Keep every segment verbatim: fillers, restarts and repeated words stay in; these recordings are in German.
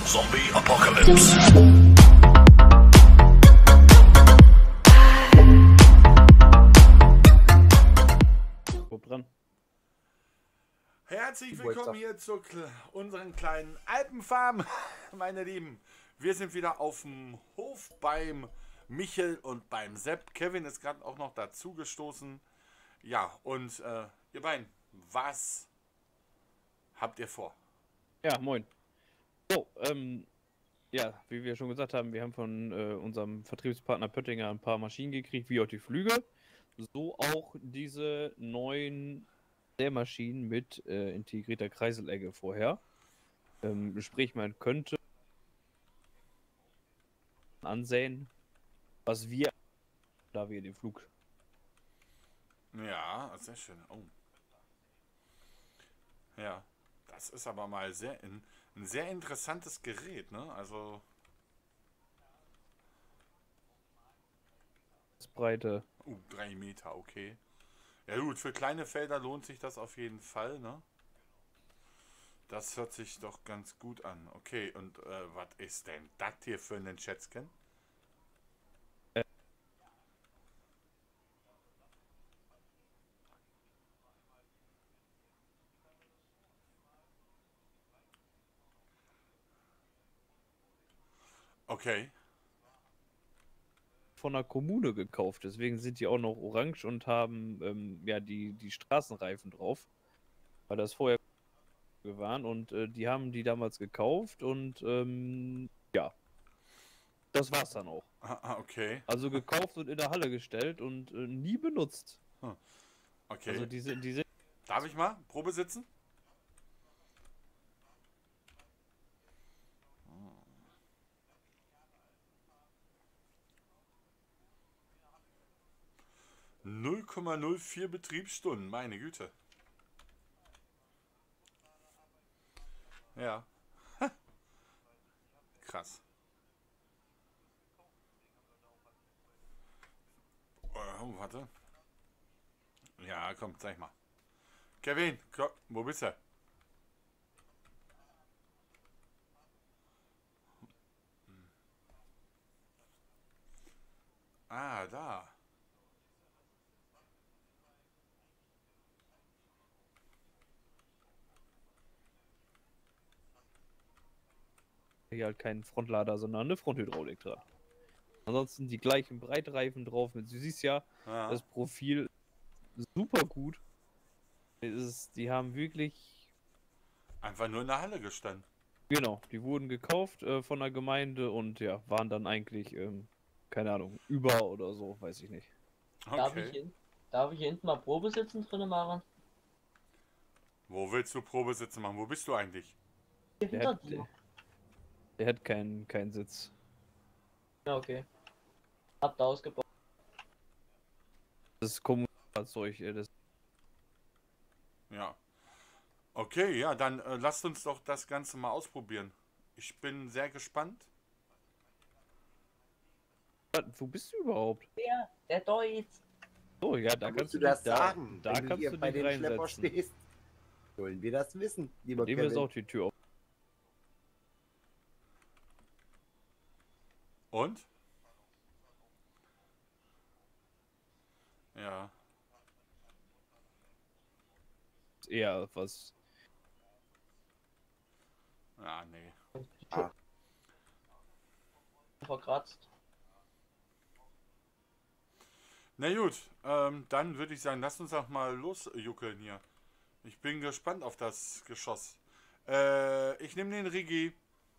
Zombie Apocalypse. Dran. Herzlich willkommen hier zu unseren kleinen Alpenfarm, meine Lieben. Wir sind wieder auf dem Hof beim Michel und beim Sepp. Kevin ist gerade auch noch dazu gestoßen. Ja, und äh, ihr beiden, was habt ihr vor? Ja, moin. So, ähm, ja, wie wir schon gesagt haben, wir haben von äh, unserem Vertriebspartner Pöttinger ein paar Maschinen gekriegt, wie auch die Flügel. So auch diese neuen Sämaschinen mit äh, integrierter Kreiselegge vorher. Ähm, sprich, man könnte ansehen, was wir, da wir den Flug. Ja, sehr schön. Oh. Ja, das ist aber mal sehr in, ein sehr interessantes Gerät, ne? Also Breite. uh, drei Meter, okay. Ja gut, für kleine Felder lohnt sich das auf jeden Fall, ne? Das hört sich doch ganz gut an. Okay, und äh, was ist denn das hier für einen Schätzchen? Okay. Von der Kommune gekauft, deswegen sind die auch noch orange und haben ähm, ja die, die Straßenreifen drauf, weil das vorher waren und äh, die haben die damals gekauft und ähm, ja, das war's dann auch. Ah, okay. Also gekauft und in der Halle gestellt und äh, nie benutzt. Okay. Also diese, diese. Darf ich mal Probe sitzen? null Komma null vier Betriebsstunden, meine Güte. Ja. Krass. Oh, warte. Ja, komm, zeig mal. Kevin, komm, wo bist du? Ah, da. Hier halt kein Frontlader, sondern eine Fronthydraulik dran. Ansonsten die gleichen Breitreifen drauf mit. Du siehst ja, Ja. das Profil super gut. Es ist, die haben wirklich. Einfach nur in der Halle gestanden. Genau, die wurden gekauft äh, von der Gemeinde und ja, waren dann eigentlich, ähm, keine Ahnung, über oder so, weiß ich nicht. Darf ich, Okay. hin, darf ich hier hinten mal Probesitzen drinne machen? Wo willst du Probesitze machen? Wo bist du eigentlich? Hier Der hinter hat, dir. der, der hat keinen keinen Sitz. Ja, okay. Habt ihr ausgebaut. Das ist Kommunalfahrzeug, äh, das. Ja. Okay, ja, dann äh, lasst uns doch das Ganze mal ausprobieren. Ich bin sehr gespannt. Wo bist du überhaupt? Der, der Deutsch. Oh ja, da Da kannst musst du dich- das da, sagen. Da Wenn du kannst hier du bei dich dem Schlepper reinsetzen. stehst, sollen wir das wissen, lieber Dem ist Kevin. auch die Tür auf. Und? Ja. Eher was. Ah, nee. Ah. Verkratzt. Na gut, ähm, dann würde ich sagen, lasst uns auch mal losjuckeln hier. Ich bin gespannt auf das Geschoss. Äh, ich nehme den Rigi.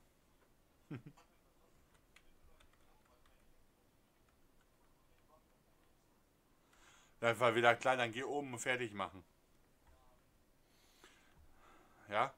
Das war wieder klein, dann geh oben und fertig machen. Ja?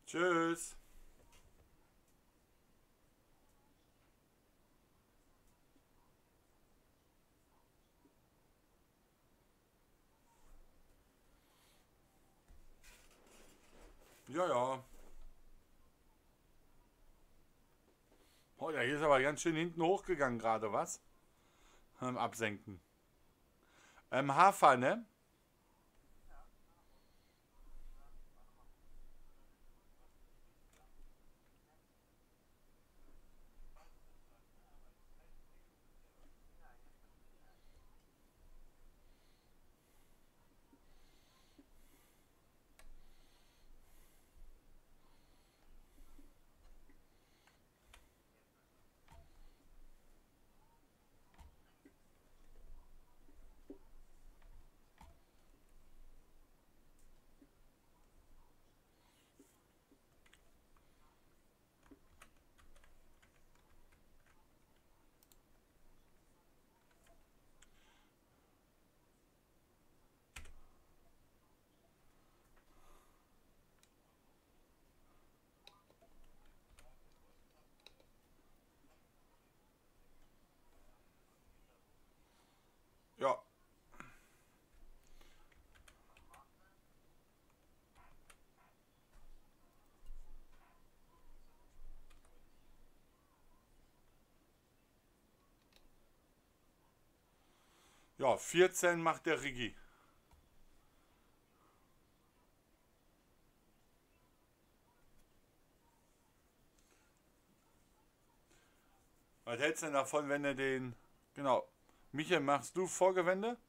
Tschüss. Ja, ja. Oh ja, hier ist aber ganz schön hinten hochgegangen gerade, was? Ähm, absenken. Ähm, Hafer, ne? Ja. Ja, vierzehn macht der Rigi. Was hältst du denn davon, wenn du den... Genau. Michael, machst du Vorgewände?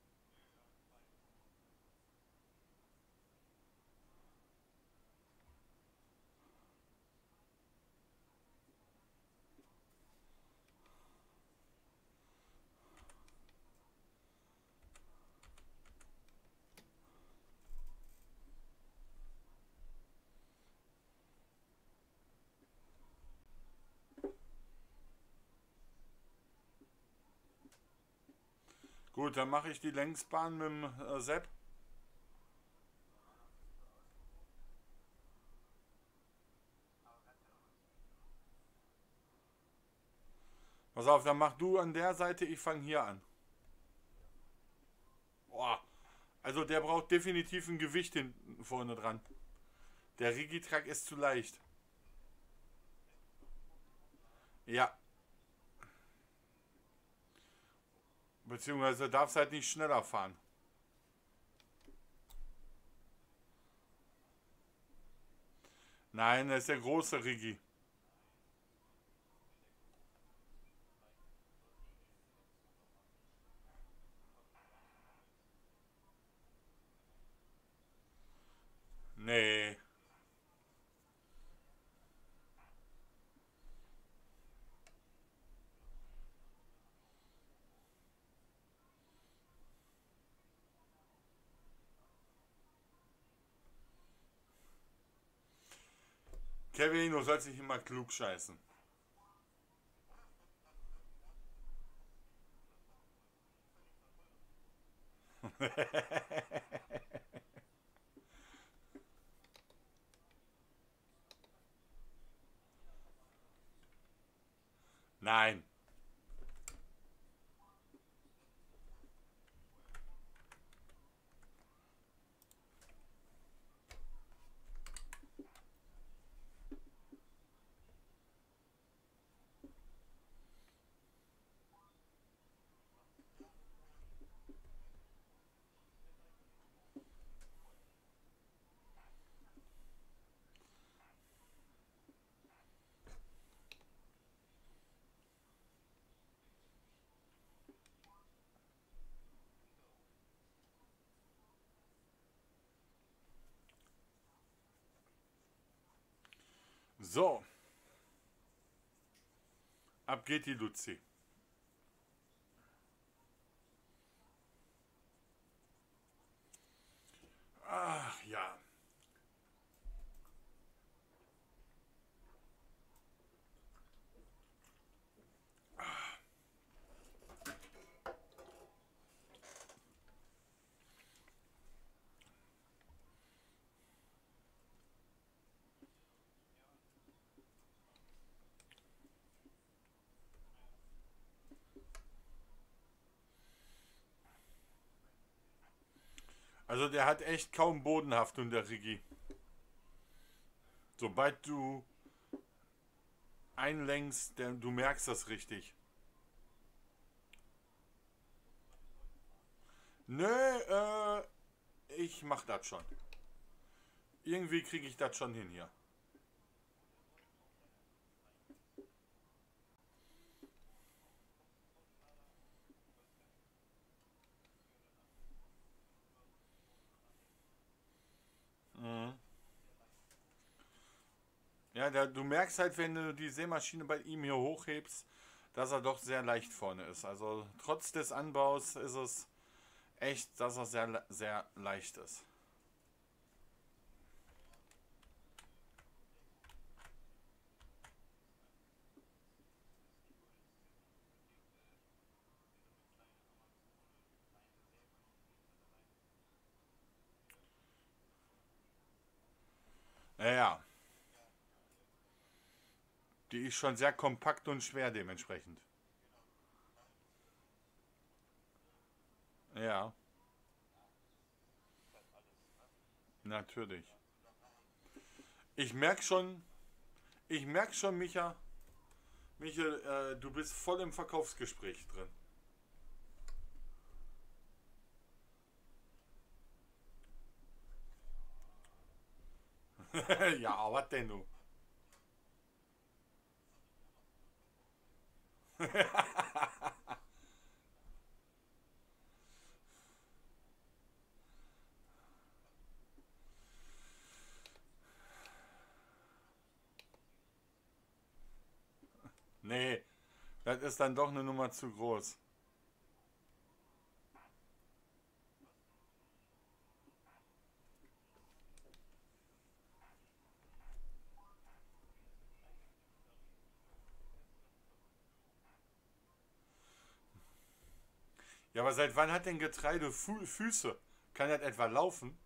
Gut, dann mache ich die Längsbahn mit dem äh, Sepp. Pass auf, dann mach du an der Seite, ich fange hier an. Boah, also der braucht definitiv ein Gewicht hinten vorne dran. Der Rigitrack ist zu leicht. Ja. Beziehungsweise darfst halt nicht schneller fahren. Nein, das ist der große Rigi. Nee. Kevin, du sollst nicht immer klug scheißen. Nein. So. Ab geht die Luzi. Ach ja. Also der hat echt kaum Bodenhaftung, der Rigi. Sobald du einlenkst, der, du merkst das richtig. Nö, äh, ich mach das schon. Irgendwie kriege ich das schon hin hier. Mhm. Ja, der, du merkst halt, wenn du die Sämaschine bei ihm hier hochhebst, dass er doch sehr leicht vorne ist. Also trotz des Anbaus ist es echt, dass er sehr, sehr leicht ist. Ja, die ist schon sehr kompakt und schwer dementsprechend. Ja. Natürlich. Ich merke schon, ich merke schon, Micha, Michael, äh, du bist voll im Verkaufsgespräch drin. Ja, was denn du? Nee, das ist dann doch eine Nummer zu groß. Ja, aber seit wann hat denn Getreide Fu Füße? Kann das etwa laufen?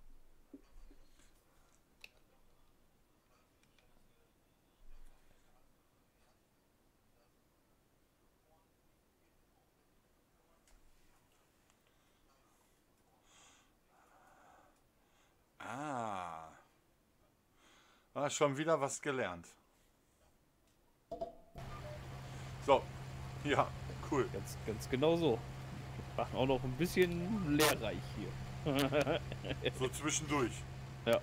Ah. Ah, schon wieder was gelernt. So. Ja, cool. Ganz, ganz genau so. Wir machen auch noch ein bisschen lehrreich hier. So zwischendurch. Ja.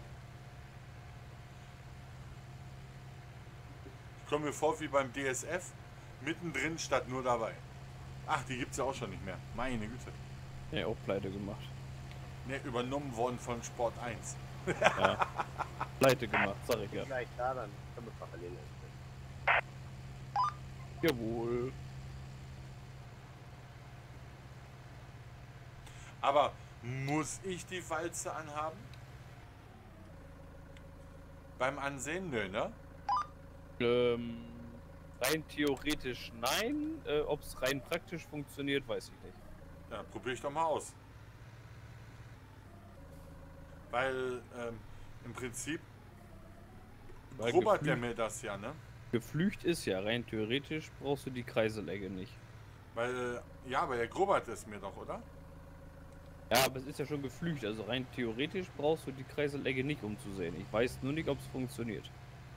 Ich komme mir vor wie beim D S F. Mittendrin statt nur dabei. Ach, die gibt es ja auch schon nicht mehr. Meine Güte. Ja, auch pleite gemacht. Ne, übernommen worden von Sport eins. Ja. Pleite gemacht, sag ich ja. Gleich da, dann können wir parallel entwickeln. Jawohl. Aber muss ich die Walze anhaben? Beim Ansehen, nö, ne? Ähm, rein theoretisch nein. Äh, Ob es rein praktisch funktioniert, weiß ich nicht. Ja, probiere ich doch mal aus. Weil ähm, im Prinzip Weil grubbert der geflügt- mir das ja, ne? Geflücht ist ja, rein theoretisch brauchst du die Kreiselegge nicht. Weil, ja, aber er grubbert es mir doch, oder? Ja, aber es ist ja schon geflücht, also rein theoretisch brauchst du die Kreiselegge nicht umzusehen. Ich weiß nur nicht, ob es funktioniert.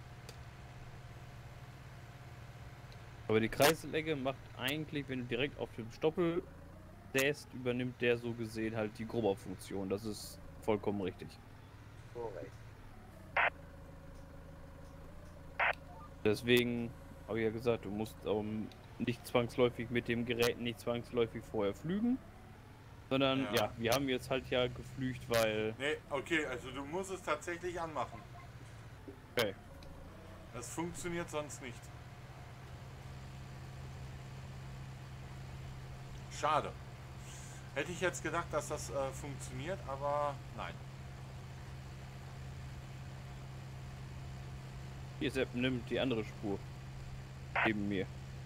Aber die Kreiselegge macht eigentlich, wenn du direkt auf dem Stoppel säst, übernimmt der so gesehen halt die Grubberfunktion. Das ist vollkommen richtig. Korrekt. Deswegen habe ich ja gesagt, du musst ähm, nicht zwangsläufig mit dem Gerät nicht zwangsläufig vorher flügen. Sondern Ja. ja, wir haben jetzt halt ja geflügt, weil... Ne, okay, also du musst es tatsächlich anmachen. Okay. Das funktioniert sonst nicht. Schade. Hätte ich jetzt gedacht, dass das äh, funktioniert, aber nein. Hier, Sepp, nimm die andere Spur. Neben mir.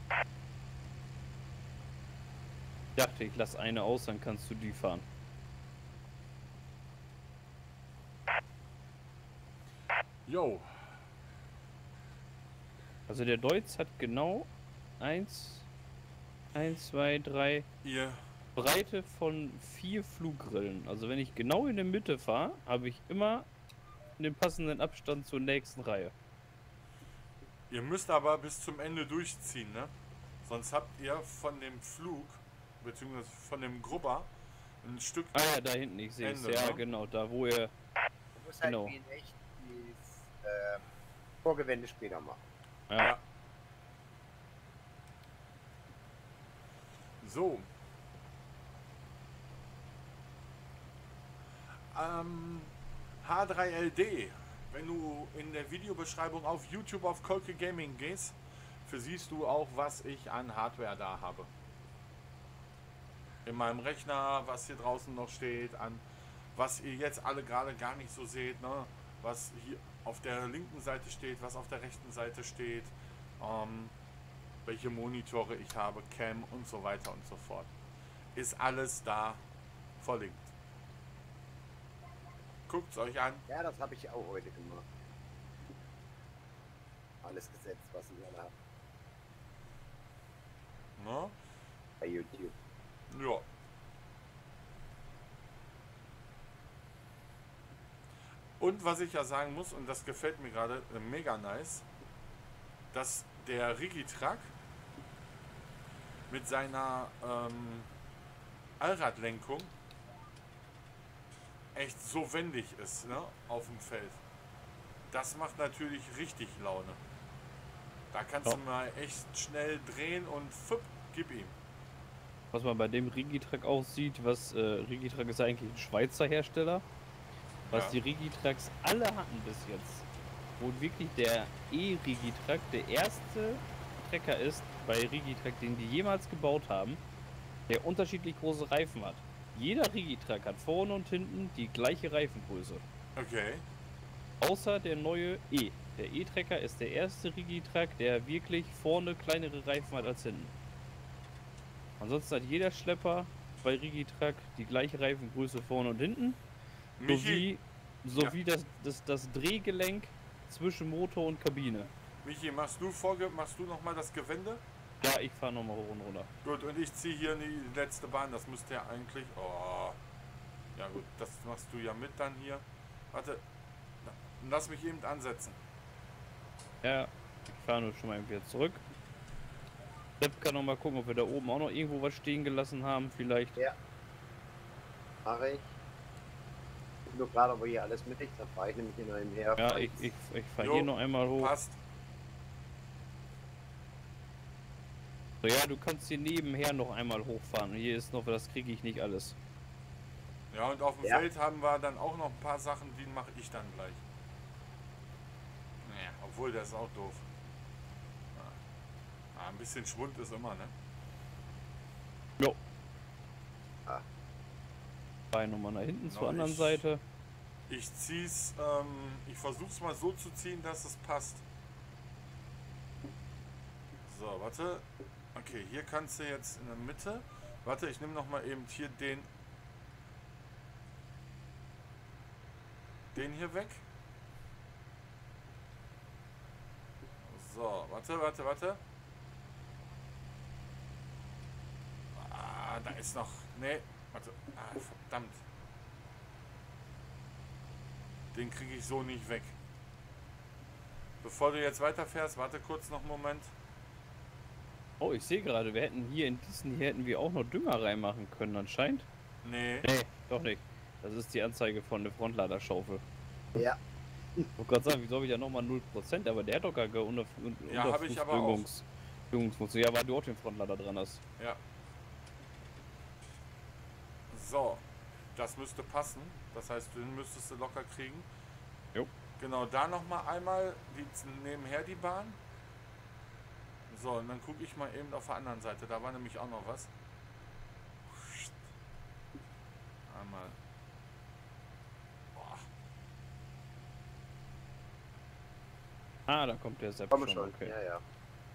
Ich dachte, ich lasse eine aus, dann kannst du die fahren. Jo. Also der Deutz hat genau eins, eins, zwei, drei, Ihr, Breite von vier Fluggrillen. Also wenn ich genau in der Mitte fahre, habe ich immer den passenden Abstand zur nächsten Reihe. Ihr müsst aber bis zum Ende durchziehen, ne? Sonst habt ihr von dem Flug, beziehungsweise von dem Grubber, ein Stück... Ah ja, da hinten, ich sehe es. Ende, Ja, ne? genau, da wo ihr... Du musst halt Genau. wie in echt das äh, Vorgewende später machen. Ja. Ja. So. Ähm, H drei L D. Wenn du in der Videobeschreibung auf YouTube auf Kolke Gaming gehst, siehst du auch, was ich an Hardware da habe. In meinem Rechner, was hier draußen noch steht, an was ihr jetzt alle gerade gar nicht so seht, ne? Was hier auf der linken Seite steht, was auf der rechten Seite steht, ähm, welche Monitore ich habe, Cam und so weiter und so fort. Ist alles da verlinkt. Guckt es euch an. Ja, das habe ich auch heute gemacht. Alles gesetzt, was ich alle habe Ne? bei YouTube. Ja. Und was ich ja sagen muss, und das gefällt mir gerade äh, mega nice, dass der Rigitrack mit seiner ähm, Allradlenkung echt so wendig ist, ne, auf dem Feld. Das macht natürlich richtig Laune. Da kannst Ja. du mal echt schnell drehen und fupp, gib ihm. Was man bei dem Rigitrack auch sieht, was äh, Rigitrack ist eigentlich ein Schweizer Hersteller. Was Ja. die Rigitracks alle hatten bis jetzt. Wo wirklich der E-Rigitrack der erste Trecker ist bei Rigitrack, den die jemals gebaut haben, der unterschiedlich große Reifen hat. Jeder Rigitrack hat vorne und hinten die gleiche Reifengröße. Okay. Außer der neue E. Der E-Trecker ist der erste Rigitrack, der wirklich vorne kleinere Reifen hat als hinten. Ansonsten hat jeder Schlepper bei Rigitrack die gleiche Reifengröße vorne und hinten. Michi, Sowie, Ja. sowie das, das, das Drehgelenk zwischen Motor und Kabine. Michi, machst du Vorge machst du noch mal das Gewinde? Ja, ich fahre nochmal hoch und runter. Gut, und ich ziehe hier in die letzte Bahn. Das müsste ja eigentlich... Oh. Ja gut, das machst du ja mit dann hier. Warte. Na, lass mich eben ansetzen. Ja, ich fahre nur schon mal wieder zurück. Sepp kann noch mal gucken, ob wir da oben auch noch irgendwo was stehen gelassen haben, vielleicht. Mache ich. Nur gerade, wo hier alles mittig, da fahre ich nämlich hier noch her. Ja, ich, ich, ich fahre Jo, hier noch einmal hoch. Passt. So, ja, du kannst hier nebenher noch einmal hochfahren. Hier ist noch, das kriege ich nicht alles. Ja, und auf dem Ja. Feld haben wir dann auch noch ein paar Sachen, die mache ich dann gleich. Naja, obwohl, der ist auch doof. Ja. Ja, ein bisschen Schwund ist immer, ne? Jo. Ah. Fahr nochmal nach hinten zur Na, anderen ich- Seite. Ich zieh's, ähm, ich versuch's mal so zu ziehen, dass es passt. So, warte. Okay, hier kannst du jetzt in der Mitte. Warte, ich nehme noch mal eben hier den den hier weg. So, warte, warte, warte. Ah, da ist noch. Nee, warte. Ah, verdammt. Den kriege ich so nicht weg. Bevor du jetzt weiterfährst, warte kurz noch einen Moment. Oh, ich sehe gerade, wir hätten hier in diesen hier hätten wir auch noch Dünger reinmachen können anscheinend. Nee. Nee, doch nicht. Das ist die Anzeige von der Frontladerschaufel. Ja. Ich wollte gerade sagen, wieso habe ich ja nochmal null Prozent, aber der hat doch gar keine Unter Ja, habe ich aber auch. Unterfußdüngungs- Düngungsfunktion. Ja, weil du auch den Frontlader dran hast. Ja. So. Das müsste passen. Das heißt, den müsstest du locker kriegen. Jo. Genau, da nochmal einmal die, nebenher die Bahn. So, und dann gucke ich mal eben auf der anderen Seite. Da war nämlich auch noch was. Einmal. Boah. Ah, da kommt der Sepp Komme schon. schon. Okay. Ja, ja.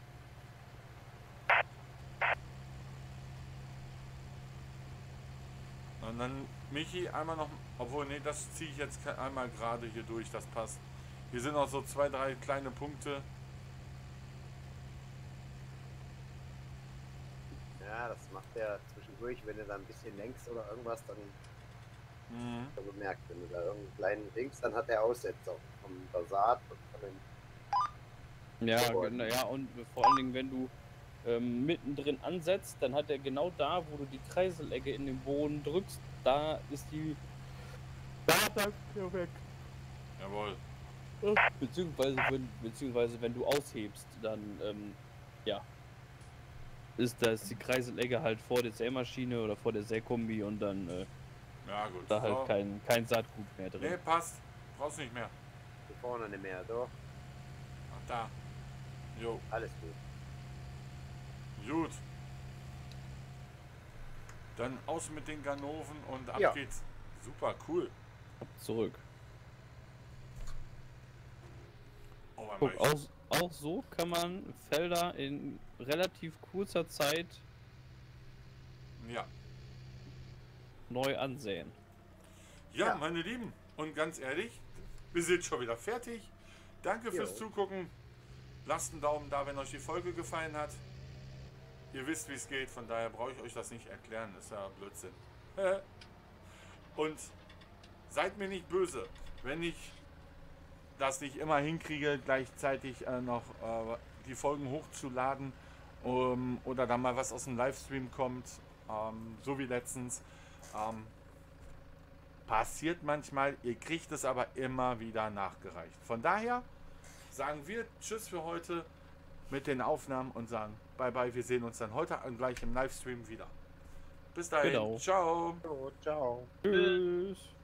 Und dann Michi einmal noch, obwohl, nee, das ziehe ich jetzt ke- einmal gerade hier durch, das passt. Hier sind noch so zwei, drei kleine Punkte. Ja, das macht er zwischendurch, wenn du da ein bisschen lenkst oder irgendwas, dann Mhm. hast du bemerkt, wenn du da irgendeinen kleinen Dings, dann hat er Aussetzer vom der Saat und von den Ja, Und- naja, und vor allen Dingen, wenn du ähm, mittendrin ansetzt, dann hat er genau da, wo du die Kreiselecke in den Boden drückst, da ist die Startachse weg. Jawohl. Beziehungsweise wenn, beziehungsweise wenn du aushebst, dann ähm, ja, ist das die Kreiselecke halt vor der Sämaschine oder vor der Säkombi und dann äh, Ja, gut. da halt So. kein, kein Saatgut mehr drin. Nee, passt. Brauchst nicht mehr. hier vorne nicht mehr, doch, Ach, da. Jo, alles gut. gut. Dann aus mit den Ganoven und ab Ja. geht's. Super, cool. Zurück. Oh, mein Guck, Gott. auch, auch so kann man Felder in relativ kurzer Zeit Ja. neu ansehen. ja. Ja. meine Lieben. Und ganz ehrlich, wir sind schon wieder fertig. Danke fürs Jo. Zugucken. Lasst einen Daumen da, wenn euch die Folge gefallen hat. Ihr wisst, wie es geht, von daher brauche ich euch das nicht erklären. Das ist ja Blödsinn. Und seid mir nicht böse, wenn ich das nicht immer hinkriege, gleichzeitig äh, noch äh, die Folgen hochzuladen um, oder da mal was aus dem Livestream kommt, ähm, so wie letztens. Ähm, passiert manchmal, ihr kriegt es aber immer wieder nachgereicht. Von daher sagen wir Tschüss für heute mit den Aufnahmen und sagen Bye bye, wir sehen uns dann heute gleich im Livestream wieder. Bis dahin, Genau. ciao. So, ciao. Tschüss.